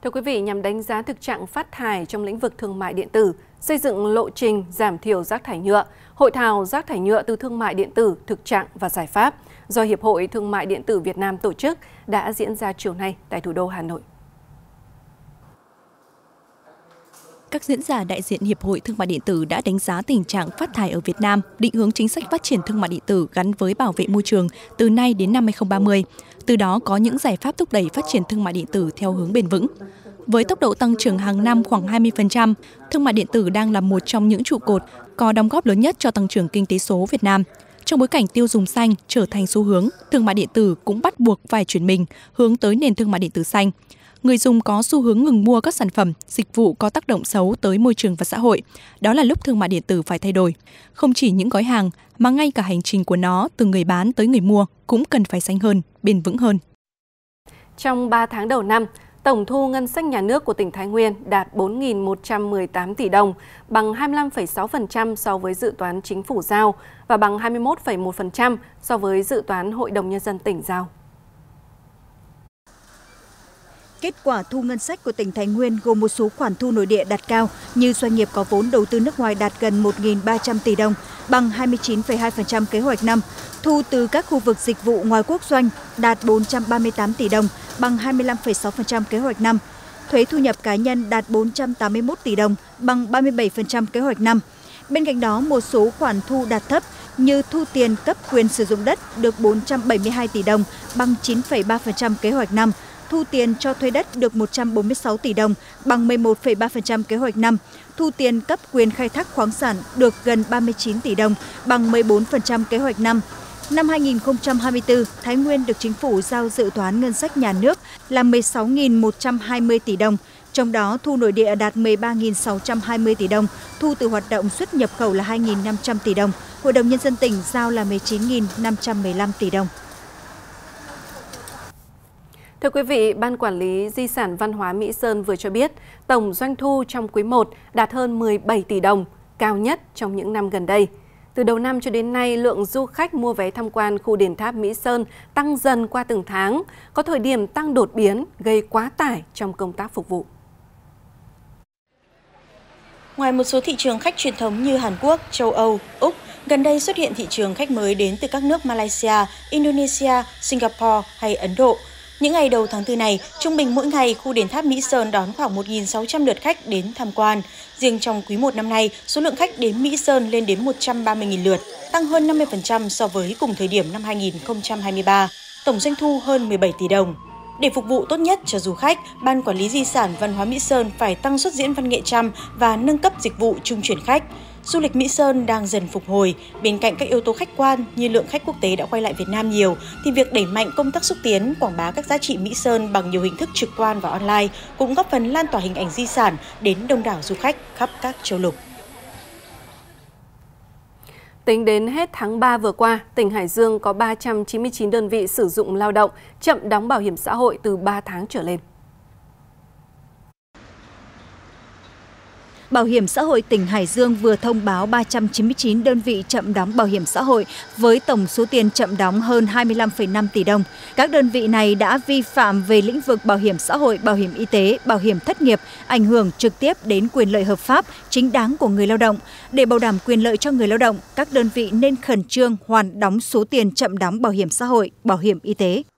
Thưa quý vị, nhằm đánh giá thực trạng phát thải trong lĩnh vực thương mại điện tử, xây dựng lộ trình giảm thiểu rác thải nhựa, hội thảo rác thải nhựa từ thương mại điện tử, thực trạng và giải pháp do Hiệp hội Thương mại điện tử Việt Nam tổ chức đã diễn ra chiều nay tại thủ đô Hà Nội. Các diễn giả đại diện Hiệp hội Thương mại điện tử đã đánh giá tình trạng phát thải ở Việt Nam, định hướng chính sách phát triển thương mại điện tử gắn với bảo vệ môi trường từ nay đến năm 2030. Từ đó có những giải pháp thúc đẩy phát triển thương mại điện tử theo hướng bền vững. Với tốc độ tăng trưởng hàng năm khoảng 20%, thương mại điện tử đang là một trong những trụ cột có đóng góp lớn nhất cho tăng trưởng kinh tế số Việt Nam. Trong bối cảnh tiêu dùng xanh trở thành xu hướng, thương mại điện tử cũng bắt buộc phải chuyển mình hướng tới nền thương mại điện tử xanh. Người dùng có xu hướng ngừng mua các sản phẩm, dịch vụ có tác động xấu tới môi trường và xã hội. Đó là lúc thương mại điện tử phải thay đổi. Không chỉ những gói hàng, mà ngay cả hành trình của nó từ người bán tới người mua cũng cần phải xanh hơn, bền vững hơn. Trong 3 tháng đầu năm, tổng thu ngân sách nhà nước của tỉnh Thái Nguyên đạt 4.118 tỷ đồng, bằng 25,6% so với dự toán chính phủ giao và bằng 21,1% so với dự toán Hội đồng Nhân dân tỉnh giao. Kết quả thu ngân sách của tỉnh Thái Nguyên gồm một số khoản thu nội địa đạt cao như doanh nghiệp có vốn đầu tư nước ngoài đạt gần 1.300 tỷ đồng, bằng 29,2% kế hoạch năm, thu từ các khu vực dịch vụ ngoài quốc doanh đạt 438 tỷ đồng, bằng 25,6% kế hoạch năm, thuế thu nhập cá nhân đạt 481 tỷ đồng, bằng 37% kế hoạch năm. Bên cạnh đó, một số khoản thu đạt thấp như thu tiền cấp quyền sử dụng đất được 472 tỷ đồng, bằng 9,3% kế hoạch năm, thu tiền cho thuê đất được 146 tỷ đồng, bằng 11,3% kế hoạch năm, thu tiền cấp quyền khai thác khoáng sản được gần 39 tỷ đồng, bằng 14% kế hoạch năm. Năm 2024, Thái Nguyên được Chính phủ giao dự toán ngân sách nhà nước là 16.120 tỷ đồng, trong đó thu nội địa đạt 13.620 tỷ đồng, thu từ hoạt động xuất nhập khẩu là 2.500 tỷ đồng, Hội đồng Nhân dân tỉnh giao là 19.515 tỷ đồng. Thưa quý vị, Ban Quản lý Di sản Văn hóa Mỹ Sơn vừa cho biết, tổng doanh thu trong quý 1 đạt hơn 17 tỷ đồng, cao nhất trong những năm gần đây. Từ đầu năm cho đến nay, lượng du khách mua vé tham quan khu đền tháp Mỹ Sơn tăng dần qua từng tháng, có thời điểm tăng đột biến, gây quá tải trong công tác phục vụ. Ngoài một số thị trường khách truyền thống như Hàn Quốc, châu Âu, Úc, gần đây xuất hiện thị trường khách mới đến từ các nước Malaysia, Indonesia, Singapore hay Ấn Độ. Những ngày đầu tháng 4 này, trung bình mỗi ngày, khu đền tháp Mỹ Sơn đón khoảng 1.600 lượt khách đến tham quan. Riêng trong quý 1 năm nay, số lượng khách đến Mỹ Sơn lên đến 130.000 lượt, tăng hơn 50% so với cùng thời điểm năm 2023, tổng doanh thu hơn 17 tỷ đồng. Để phục vụ tốt nhất cho du khách, Ban Quản lý Di sản Văn hóa Mỹ Sơn phải tăng suất diễn văn nghệ trăm và nâng cấp dịch vụ trung chuyển khách. Du lịch Mỹ Sơn đang dần phục hồi, bên cạnh các yếu tố khách quan như lượng khách quốc tế đã quay lại Việt Nam nhiều, thì việc đẩy mạnh công tác xúc tiến, quảng bá các giá trị Mỹ Sơn bằng nhiều hình thức trực quan và online cũng góp phần lan tỏa hình ảnh di sản đến đông đảo du khách khắp các châu lục. Tính đến hết tháng 3 vừa qua, tỉnh Hải Dương có 399 đơn vị sử dụng lao động chậm đóng bảo hiểm xã hội từ 3 tháng trở lên. Bảo hiểm xã hội tỉnh Hải Dương vừa thông báo 399 đơn vị chậm đóng bảo hiểm xã hội với tổng số tiền chậm đóng hơn 25,5 tỷ đồng. Các đơn vị này đã vi phạm về lĩnh vực bảo hiểm xã hội, bảo hiểm y tế, bảo hiểm thất nghiệp, ảnh hưởng trực tiếp đến quyền lợi hợp pháp, chính đáng của người lao động. Để bảo đảm quyền lợi cho người lao động, các đơn vị nên khẩn trương hoàn đóng số tiền chậm đóng bảo hiểm xã hội, bảo hiểm y tế.